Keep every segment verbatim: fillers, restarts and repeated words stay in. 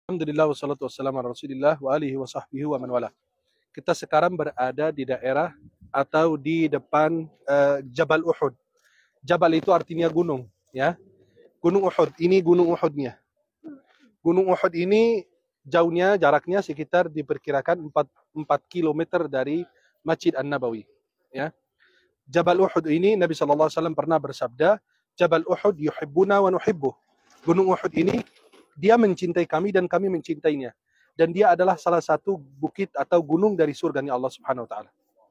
Alhamdulillah wassalatu wassalamu ala Rasulillah wa alihi wa sahbihi wa man wala. Kita sekarang berada di daerah atau di depan uh, Jabal Uhud. Jabal itu artinya gunung, ya. Gunung Uhud, ini gunung Uhudnya. Gunung Uhud ini jauhnya, jaraknya sekitar diperkirakan empat kilometer dari Masjid An-Nabawi, ya. Jabal Uhud ini Nabi sallallahu alaihi wasallam pernah bersabda, Jabal Uhud yuhibbuna wa nuhibbuh. Gunung Uhud ini dia mencintai kami dan kami mencintainya. Dan dia adalah salah satu bukit atau gunung dari surganya Allah Subhanahu wa taala.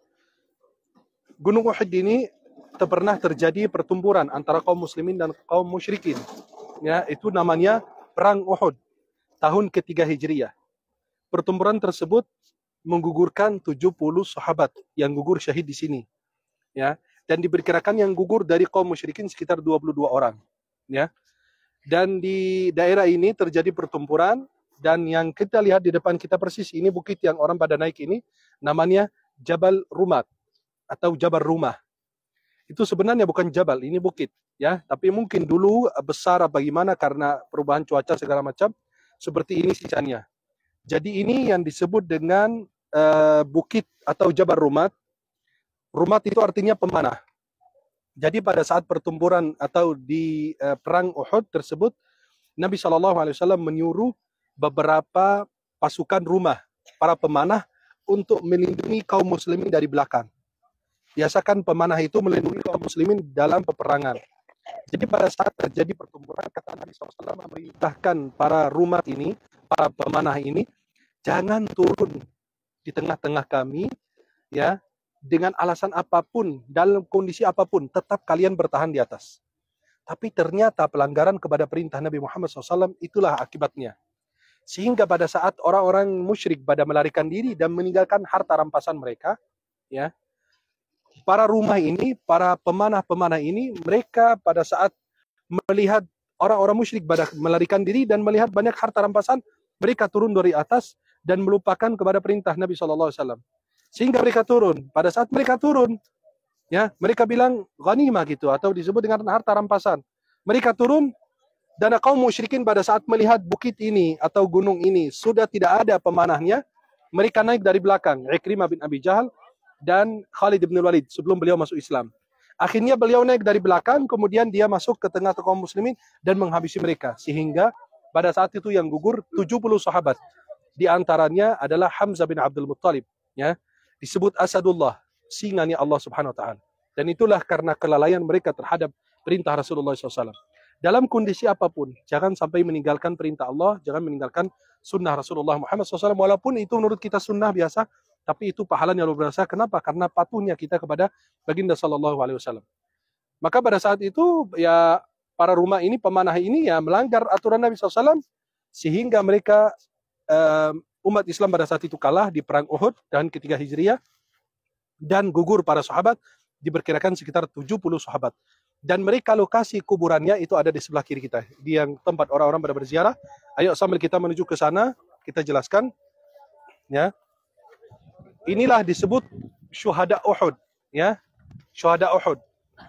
Gunung Uhud ini pernah terjadi pertempuran antara kaum muslimin dan kaum musyrikin. Ya, itu namanya Perang Uhud tahun ketiga Hijriah. Pertempuran tersebut menggugurkan tujuh puluh sahabat yang gugur syahid di sini. Ya, dan diperkirakan yang gugur dari kaum musyrikin sekitar dua puluh dua orang. Ya. Dan di daerah ini terjadi pertempuran, dan yang kita lihat di depan kita persis ini bukit yang orang pada naik ini namanya Jabal Rumat atau Jabal Rumah. Itu sebenarnya bukan jabal, ini bukit, ya. Tapi mungkin dulu besar apa gimana karena perubahan cuaca segala macam, seperti ini sisanya. Jadi ini yang disebut dengan uh, bukit atau Jabal Rumat. Rumat itu artinya pemanah. Jadi pada saat pertempuran atau di uh, perang Uhud tersebut, Nabi shallallahu alaihi wasallam menyuruh beberapa pasukan rumah, para pemanah, untuk melindungi kaum muslimin dari belakang. Biasakan pemanah itu melindungi kaum muslimin dalam peperangan. Jadi pada saat terjadi pertempuran, kata Nabi shallallahu alaihi wasallam memerintahkan para rumah ini, para pemanah ini, jangan turun di tengah-tengah kami, ya, dengan alasan apapun, dalam kondisi apapun, tetap kalian bertahan di atas. Tapi ternyata pelanggaran kepada perintah Nabi Muhammad shallallahu alaihi wasallam itulah akibatnya. Sehingga pada saat orang-orang musyrik pada melarikan diri dan meninggalkan harta rampasan mereka, ya, para rumah ini, para pemanah-pemanah ini, mereka pada saat melihat orang-orang musyrik pada melarikan diri dan melihat banyak harta rampasan, mereka turun dari atas dan melupakan kepada perintah Nabi shallallahu alaihi wasallam. Sehingga mereka turun. Pada saat mereka turun, ya, mereka bilang ghanimah gitu, atau disebut dengan harta rampasan. Mereka turun, dan kaum musyrikin pada saat melihat bukit ini atau gunung ini sudah tidak ada pemanahnya, mereka naik dari belakang. Ikrimah bin Abi Jahal dan Khalid bin Walid sebelum beliau masuk Islam. Akhirnya beliau naik dari belakang, kemudian dia masuk ke tengah kaum muslimin dan menghabisi mereka. Sehingga pada saat itu yang gugur tujuh puluh sahabat. Di antaranya adalah Hamzah bin Abdul Muttalib, ya. Disebut Asadullah, singanya Allah Subhanahu wa taala. Dan itulah karena kelalaian mereka terhadap perintah Rasulullah shallallahu alaihi wasallam. Dalam kondisi apapun, jangan sampai meninggalkan perintah Allah, jangan meninggalkan sunnah Rasulullah Muhammad shallallahu alaihi wasallam. Walaupun itu menurut kita sunnah biasa, tapi itu pahalanya luar biasa. Kenapa? Karena patuhnya kita kepada baginda sallallahu alaihi wasallam. Maka pada saat itu, ya, para rumah ini, pemanah ini, ya, melanggar aturan Nabi shallallahu alaihi wasallam, sehingga mereka um, umat Islam pada saat itu kalah di perang Uhud dan ketiga Hijriah, dan gugur para sahabat, diperkirakan sekitar tujuh puluh sahabat. Dan mereka lokasi kuburannya itu ada di sebelah kiri kita, di yang tempat orang-orang pada berziarah. Ayo sambil kita menuju ke sana, kita jelaskan, ya. Inilah disebut syuhada Uhud, ya. Syuhada Uhud.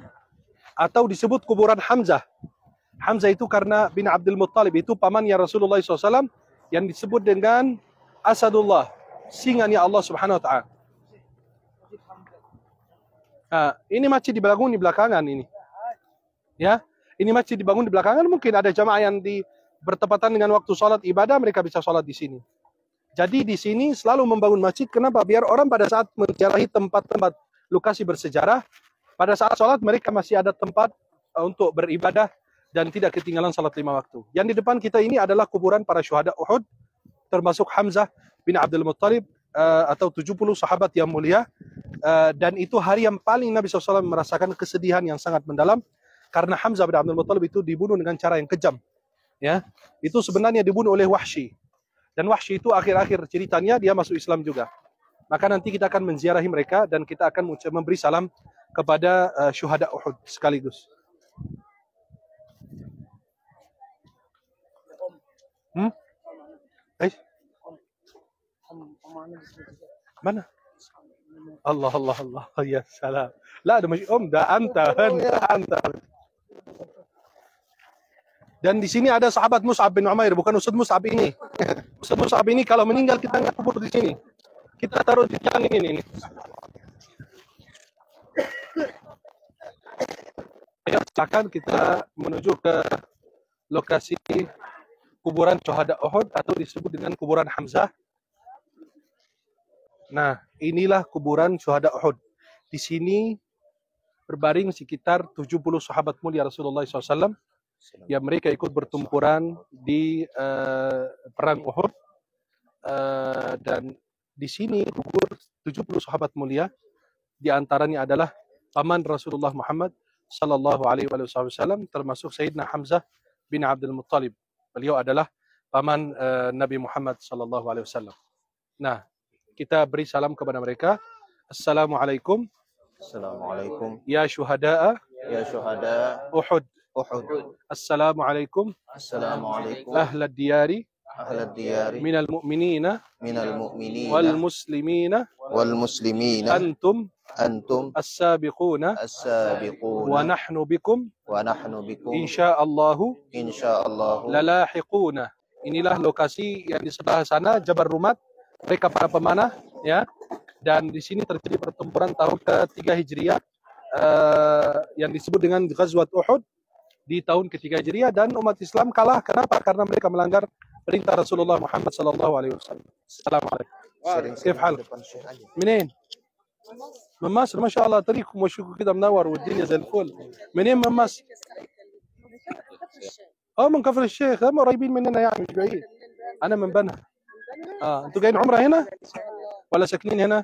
Atau disebut kuburan Hamzah. Hamzah itu karena bin Abdul Muttalib, itu pamannya Rasulullah shallallahu alaihi wasallam, yang disebut dengan Asadullah, singanya Allah Subhanahu wa taala. Nah, ini masjid dibangun di belakangan ini. Ya, ini masjid dibangun di belakangan, mungkin ada jamaah yang di bertepatan dengan waktu sholat ibadah, mereka bisa sholat di sini. Jadi di sini selalu membangun masjid, kenapa? Biar orang pada saat menziarahi tempat-tempat lokasi bersejarah, pada saat sholat mereka masih ada tempat uh, untuk beribadah dan tidak ketinggalan sholat lima waktu. Yang di depan kita ini adalah kuburan para syuhada Uhud, termasuk Hamzah bin Abdul Muttalib, uh, atau tujuh puluh sahabat yang mulia. Uh, dan itu hari yang paling Nabi shallallahu alaihi wasallam merasakan kesedihan yang sangat mendalam, karena Hamzah bin Abdul Muttalib itu dibunuh dengan cara yang kejam. Ya, itu sebenarnya dibunuh oleh Wahsy. Dan Wahsy itu akhir-akhir ceritanya dia masuk Islam juga. Maka nanti kita akan menziarahi mereka dan kita akan memberi salam kepada uh, syuhada Uhud sekaligus. Hmm? Eh? Mana? Allah Allah Allah ya salam. لا ده مش أم، ده أنت أنت أنت. Dan di sini ada sahabat Mus'ab bin Umair, bukan Ustaz Mus'ab ini. Ustaz Mus'ab ini kalau meninggal kita nggak kubur di sini. Kita taruh di tiang ini. ini. Ya, silakan kita menuju ke lokasi kuburan syuhada Uhud atau disebut dengan kuburan Hamzah. Nah, inilah kuburan syuhada Uhud. Di sini berbaring sekitar tujuh puluh sahabat mulia Rasulullah shallallahu alaihi wasallam yang mereka ikut bertempuran di uh, perang Uhud. Uh, dan di sini gugur tujuh puluh sahabat mulia, di antaranya adalah paman Rasulullah Muhammad sallallahu alaihi wasallam, termasuk Sayyidina Hamzah bin Abdul Muttalib. Beliau adalah paman uh, Nabi Muhammad sallallahu alaihi wasallam. Nah, kita beri salam kepada mereka. Assalamualaikum. Assalamualaikum. Ya syuhada'a. Ya syuhada. Uhud. Uhud. Assalamualaikum. Assalamualaikum. Ahlad diyari. Ahlad diyari. Minal mu'minina. Minal mu'minina. Wal muslimina. Wal muslimina. Antum. Antum. As-sabiquna. As-sabiquna. Wa nahnu bikum. Wa nahnu bikum. Insyaallahu. Insyaallahu. Lalahiquna. Inilah lokasi yang di sebelah sana, Jabal Rumat. Mereka para pemanah, ya. Dan di sini terjadi pertempuran tahun ketiga Hijriah uh, yang disebut dengan Ghazwat Uhud di tahun ketiga Hijriah, dan umat Islam kalah. Kenapa? Karena mereka melanggar perintah Rasulullah Muhammad sallallahu alaihi wasallam. Assalamualaikum. كيف حالك؟ منين؟ من مصر ما شاء الله. طريقكم وشكو كده منور والدنيا زي الفل. منين من مصر؟ اه من كفر الشيخ. هم قريبين مننا يعني مش بعيد. انا من بنها. اه انتوا جايين عمره هنا ولا ساكنين هنا؟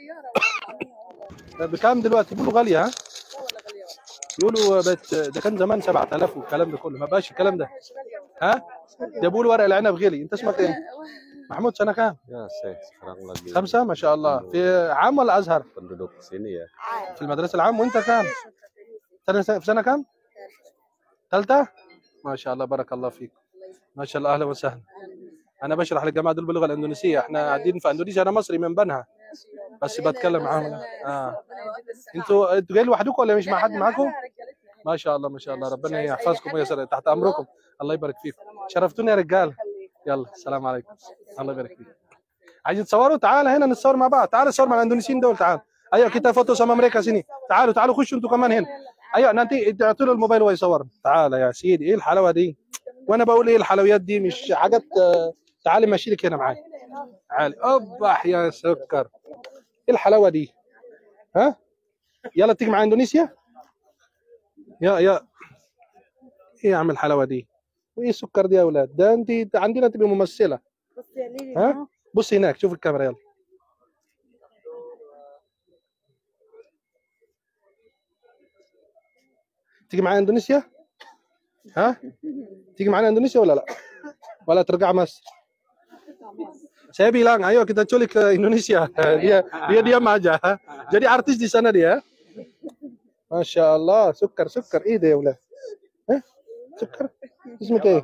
بكام دلوقتي؟ بيقولوا غاليه. ها؟ يقولوا بت... ده كان زمان سبعة آلاف والكلام ده كله، ما بقاش الكلام ده. ها؟ ده بيقولوا ورق العنب غلي. انت اسمك ايه؟ محمود. سنه كام؟ Ya, saya sekarang lagi خمسة ما شاء الله. في عام ولا ازهر؟ penduduk sini ya. في المدرسه العام. وانت كام؟ سنه في سنه كام؟ ثالثه؟ ما شاء الله بارك الله فيك. ما شاء الله اهلا وسهلا. انا بشرح للجماعه دول باللغه الاندونيسيه. احنا قاعدين في اندونيسيا. انا مصري من بنها بس بتكلم معاهم. اه انتوا انتوا جايين لوحدكم ولا مش مع حد معاكم؟ ما شاء الله ما شاء الله. ربنا يحفظكم ويسر تحت امركم. الله يبارك فيكم. شرفتونا يا رجال. يلا السلام عليكم. الله يبارك فيك. عايزين تصوروا؟ تعال هنا نتصور مع بعض. تعال نتصور مع الاندونيسيين دول. تعال. ايوه كده فوتو سما امريكا سيني. تعالوا تعالوا خشوا انتوا كمان هنا. ايوه نانتي اعطوا له الموبايل وهو يصور. تعال يا سيدي. ايه الحلاوه دي؟ وانا بقول ايه الحلويات دي؟ مش حاجات. تعالي ماشي لك هنا معايا. تعالي. اصبح يا سكر. ايه الحلاوه دي؟ ها؟ يلا تيجي مع اندونيسيا؟ يا يا ايه يا عم الحلاوه دي؟ وايه السكر دي يا اولاد؟ ده انت عندنا تبقى ممثله. ها؟ بصي هناك. شوف الكاميرا. يلا. تيجي معايا اندونيسيا؟ ها؟ تيجي معانا اندونيسيا ولا لا؟ ولا ترجع مصر؟ Saya bilang, ayo kita culik ke Indonesia. dia dia diam aja. Jadi artis di sana dia. Masya Allah, sukar sukar. Ih deh ulah. Eh, sukar. اسمك ايه؟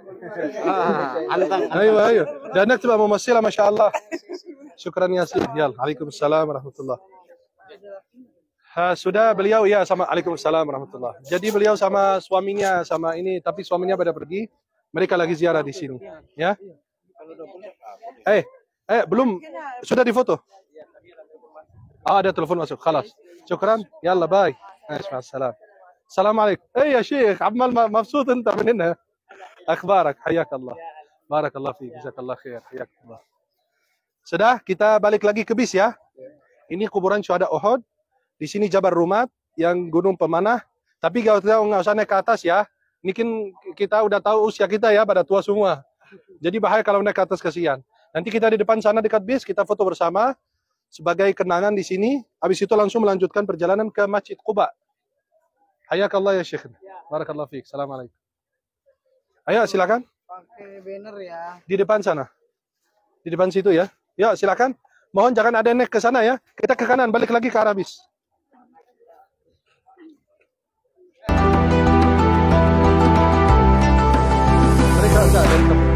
ايوه ايوه. ده انك تبقى ممثله ما شاء الله. شكرا يا سيدي. يلا عليكم السلام ورحمه الله. Ha, sudah beliau ya sama. Waalaikumsalam warahmatullah. Jadi beliau sama suaminya sama ini, tapi suaminya pada pergi. Mereka lagi ziarah di sini, ya. Eh, eh belum sudah difoto. Ah, ada telepon masuk. Khalas. Syukran. Yalla bye. Assalam. Assalamualaikum. Eh ya Syekh, Amal mabsut anta min hina. Akhbarak, hayakallah. Barakallah fiik, jazakallah khair. Hayakallah. Sudah, kita balik lagi ke bis ya. Ini kuburan syuhada Uhud. Di sini Jabal Rumat yang gunung pemanah. Tapi gak usah naik ke atas ya. Mungkin kita udah tahu usia kita ya, pada tua semua. Jadi bahaya kalau naik ke atas, kasihan. Nanti kita di depan sana dekat bis, kita foto bersama sebagai kenangan di sini. Habis itu langsung melanjutkan perjalanan ke Masjid Quba. Hayakallah ya Syekh. Barakallah fiik. Assalamualaikum. Ayo silakan. Pakai banner ya. Di depan sana. Di depan situ ya. Ya silakan. Mohon jangan ada yang naik ke sana ya. Kita ke kanan, balik lagi ke arah bis. Mereka enggak ada